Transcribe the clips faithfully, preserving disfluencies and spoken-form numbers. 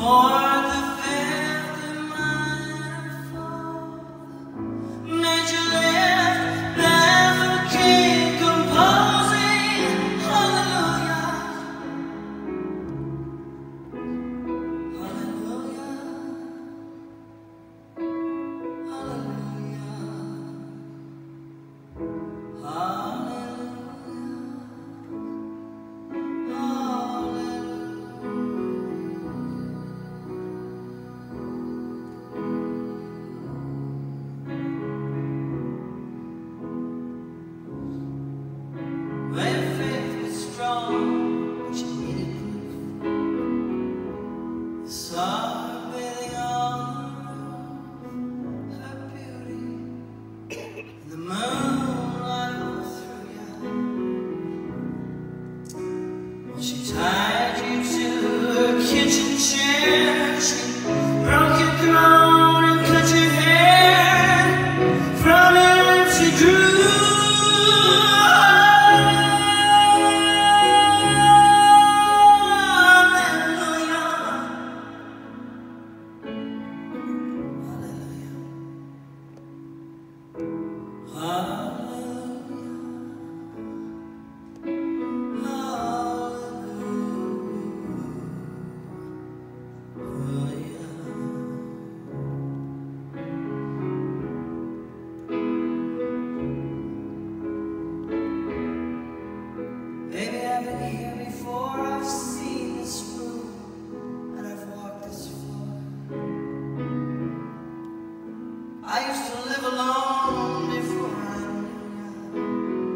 I used to live alone before I knew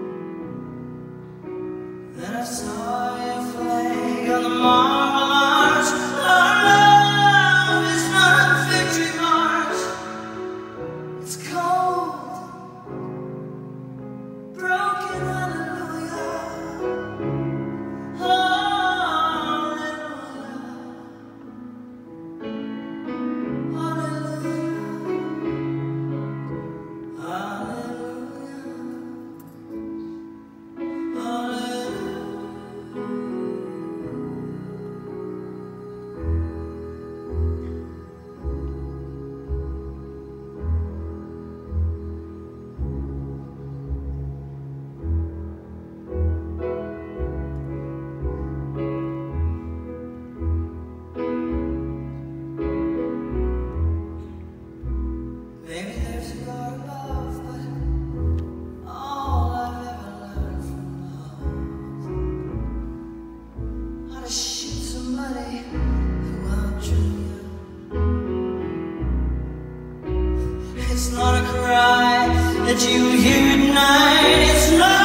you. Then I saw your flag on the Marble Arch. Our love is not a victory march. It's cold, broken, hallelujah. Maybe there's a God above, but all I've ever learned from love, how to shoot somebody who outdrew you. It's not a cry that you hear at night. It's not